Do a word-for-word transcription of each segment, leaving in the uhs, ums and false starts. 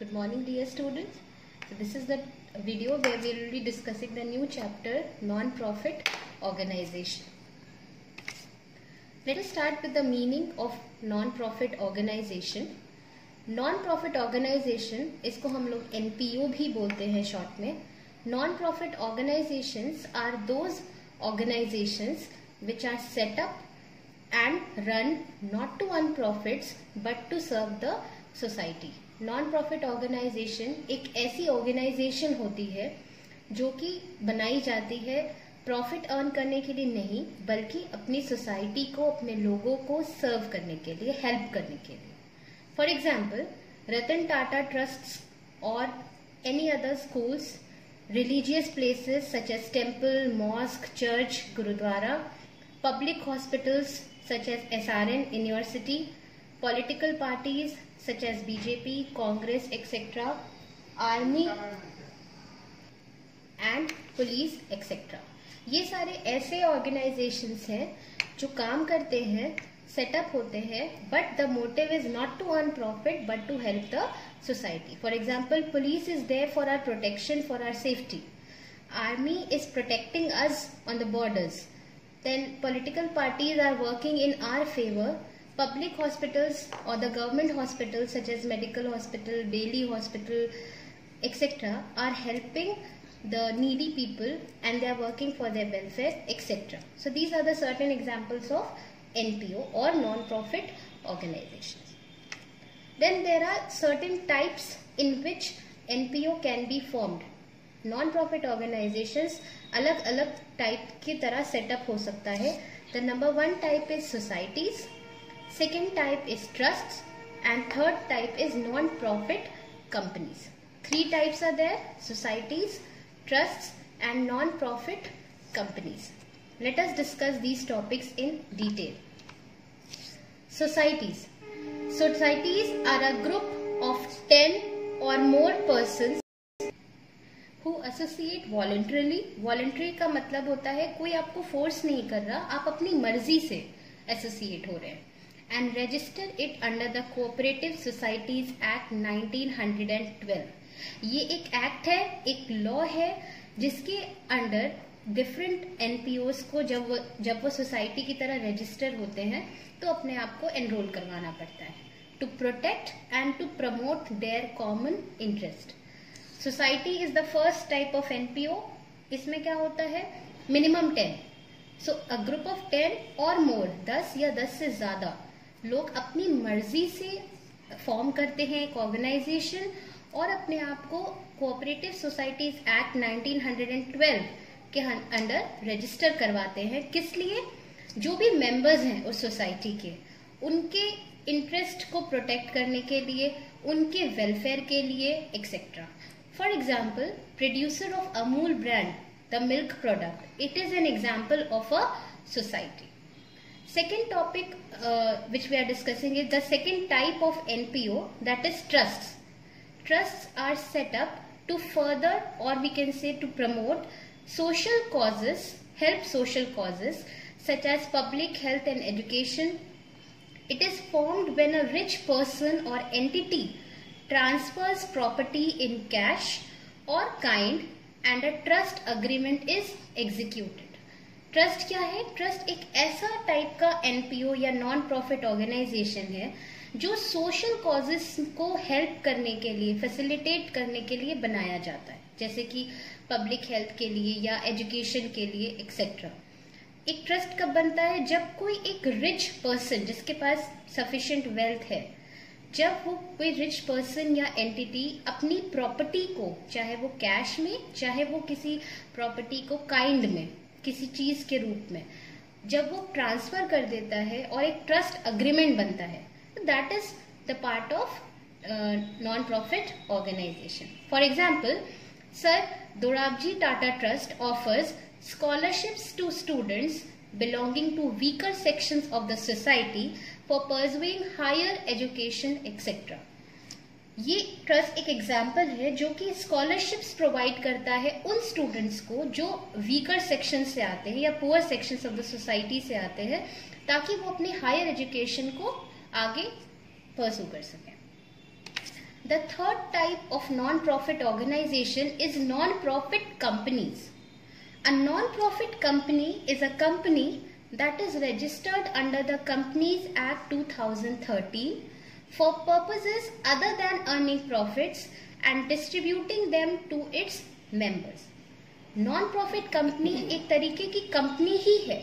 Good morning, dear students. So this is the video where we will be discussing the new chapter, non-profit organization. Let us start with the meaning of non-profit organization. Non-profit organization, इसको हम लोग N P O भी बोलते हैं short में. Non-profit organizations are those organizations which are set up and run not to earn profits but to serve the society. Non profit organisation एक ऐसी organisation होती है जो कि बनाई जाती है प्रॉफिट अर्न करने के लिए नहीं, बल्कि अपनी सोसाइटी को, अपने लोगों को सर्व करने के लिए, हेल्प करने के लिए. For example, Ratan Tata trust और any other schools, religious places such as temple, mosque, church, gurdwara, public hospitals such as S R N in your city, political parties such as B J P, Congress, et cetera, army and police, et cetera. ये सारे ऐसे organizations हैं जो काम करते हैं, setup होते हैं, but the motive is not to earn profit but to help the society. For example, police is there for our protection, for our safety. Army is protecting us on the borders. Then political parties are working in our favor. Public hospitals or the government hospitals such as medical hospital, Bailey hospital, et cetera are helping the needy people and they are working for their welfare, et cetera. So these are the certain examples of N P O or non-profit organizations. Then there are certain types in which N P O can be formed. Non-profit organizations अलग अलग type की तरह setup हो सकता है. The number one type is societies, second type is trusts and third type is non profit companies. Three types are there: societies, trusts and non profit companies. Let us discuss these topics in detail. Societies. Societies are a group of ten or more persons who associate voluntarily. Voluntary का मतलब होता है कोई आपको force नहीं कर रहा, आप अपनी मर्जी से एसोसिएट हो रहे हैं. And register it under the cooperative societies act nineteen twelve. ये एक एक्ट है, एक लॉ है जिसके अंडर डिफरेंट एनपीओस को जब वो जब वो सोसाइटी की तरह रजिस्टर होते हैं तो अपने आप को एनरोल करवाना पड़ता है to protect and to promote their common interest. Society is the first type of NPO. इसमें क्या होता है? Minimum ten. So a group of ten or more, दस या दस से ज्यादा लोग अपनी मर्जी से फॉर्म करते हैं एक ऑर्गेनाइजेशन और अपने आप को cooperative societies act nineteen twelve के अंडर रजिस्टर करवाते हैं. किस लिए? जो भी मेंबर्स हैं उस सोसाइटी के, उनके इंटरेस्ट को प्रोटेक्ट करने के लिए, उनके वेलफेयर के लिए, et cetera. For example, producer of Amul brand, the milk product, it is an example of a society. Second topic uh, which we are discussing is the second type of N P O, that is trusts. Trusts are set up to further, or we can say to promote, social causes, help social causes such as public health and education. It is formed when a rich person or entity transfers property in cash or kind and a trust agreement is executed. Trust क्या है? Trust एक ऐसा type का NPO या non profit organisation है जो social causes को help करने के लिए, फैसिलिटेट करने के लिए बनाया जाता है, जैसे कि पब्लिक हेल्थ के लिए या एजुकेशन के लिए, एक्सेट्रा. एक ट्रस्ट कब बनता है? जब कोई एक रिच पर्सन जिसके पास सफिशिएंट वेल्थ है, जब वो कोई रिच पर्सन या एंटिटी अपनी प्रॉपर्टी को, चाहे वो कैश में, चाहे वो किसी प्रॉपर्टी को काइंड में, किसी चीज के रूप में, जब वो ट्रांसफर कर देता है और एक ट्रस्ट अग्रीमेंट बनता है, that is the part of non profit organisation. For example, sir Dorabji Tata trust offers scholarships to students belonging to weaker sections of the society for pursuing higher education, et cetera. ये trust एक example है जो कि scholarships provide करता है उन students को जो वीकर सेक्शन से आते हैं या poor sections of the society से आते हैं, ताकि वो अपनी हायर एजुकेशन को आगे परस्यू कर सकें. The third type of non-profit organization is non-profit companies. A non-profit company is a company that is registered under the Companies Act two thousand thirteen for purposes other than earning profits and distributing them to its members. Non-profit company एक तरीके की company ही है,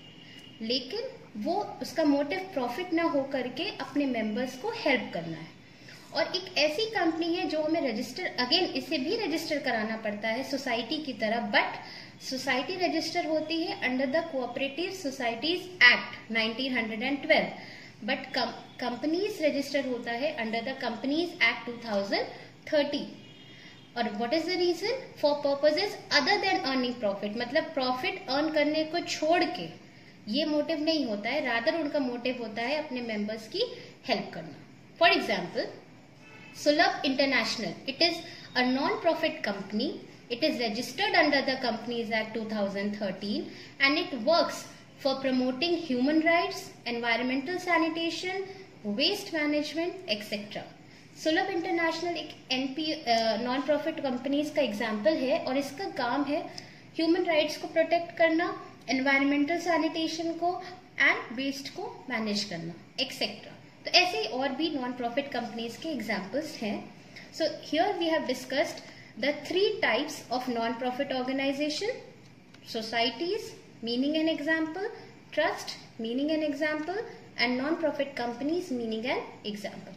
लेकिन वो उसका motive profit ना हो करके अपने मेंबर्स को हेल्प करना है. और एक ऐसी कंपनी है जो हमें रजिस्टर, अगेन इसे भी रजिस्टर कराना पड़ता है सोसाइटी की तरह, बट सोसाइटी रजिस्टर होती है under the cooperative societies act nineteen twelve, but companies register होता है under the companies act two thousand thirteen. और what is the reason? For purposes other than earning profit, मतलब profit earn करने को छोड़ के ये मोटिव नहीं होता है, रादर उनका मोटिव होता है अपने मेंबर्स की हेल्प करना. For example, Sulabh International, it is a non-profit company. It is registered under the Companies Act two thousand thirteen and it works for promoting human rights, environmental sanitation, waste management, et cetera. Sulabh International एक N P non-profit companies का example है और इसका काम है human rights को protect करना, environmental sanitation को and waste को manage करना, et cetera. तो ऐसे और भी नॉन प्रॉफिट कंपनीज के एग्जाम्पल्स हैं. So here we have discussed the three types of non profit organisation: societies meaning an example, trust meaning an example, and non profit companies meaning an example.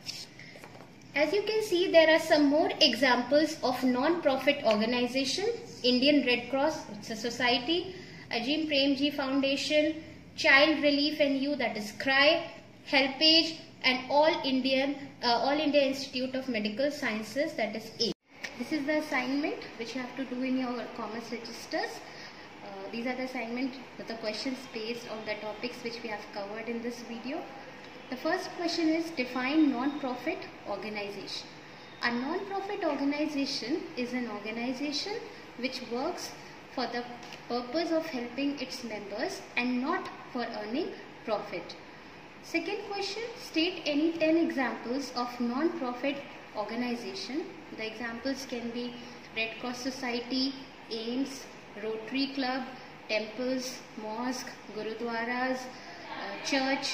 As you can see, there are some more examples of non-profit organization: Indian Red Cross, it's a society; Ajim Premji Foundation; Child Relief and You, that is CRY; Helpage; and All Indian uh, All India Institute of Medical Sciences, that is A. This is the assignment which you have to do in your commerce registers. Uh, these are the assignment with the questions based on the topics which we have covered in this video. The first question is define non-profit organization. A non-profit organization is an organization which works for the purpose of helping its members and not for earning profit. Second question, state any ten examples of non-profit organization. The examples can be Red Cross Society, AIMS, Rotary Club, temples, mosque, gurudwaras, uh, church,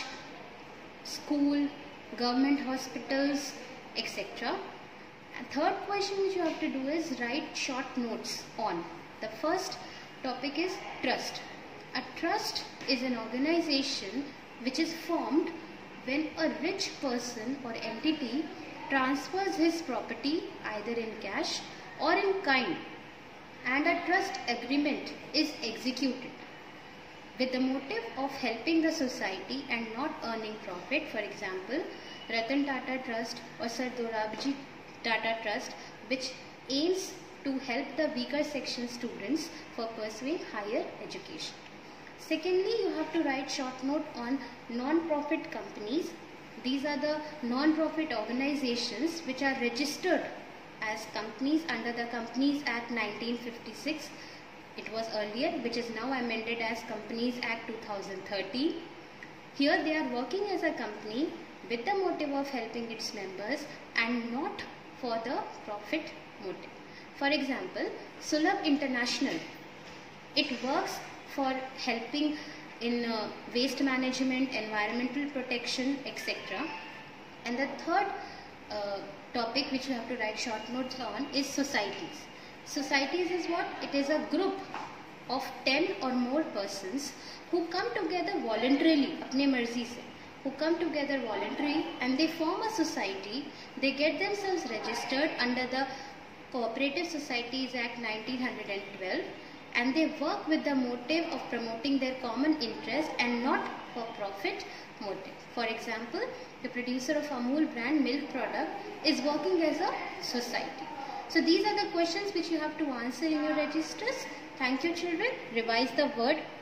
school, government hospitals, et cetera. And third question which you have to do is write short notes on. The first topic is trust. A trust is an organization which is formed when a rich person or entity transfers his property either in cash or in kind, and a trust agreement is executed with the motive of helping the society and not earning profit. For example, Ratan Tata Trust or Sir Dorabji Tata Trust, which aims to help the weaker section students for pursuing higher education. Secondly, you have to write short note on non-profit companies. These are the non-profit organizations which are registered as companies under the Companies Act nineteen fifty-six. It was earlier, which is now amended as Companies Act two thousand thirteen. Here they are working as a company with the motive of helping its members and not for the profit motive. For example, Sulabh International, it works for helping in uh, waste management, environmental protection, et cetera. And the third uh, topic which you have to write short notes on is societies. Societies is what? It is a group of ten or more persons who come together voluntarily, अपने मर्जी से, who come together voluntarily and they form a society. They get themselves registered under the Cooperative Societies Act nineteen twelve. And they work with the motive of promoting their common interest and not for profit motive. For example, the producer of Amul brand milk product is working as a society. So these are the questions which you have to answer in your registers. Thank you children. Revise the word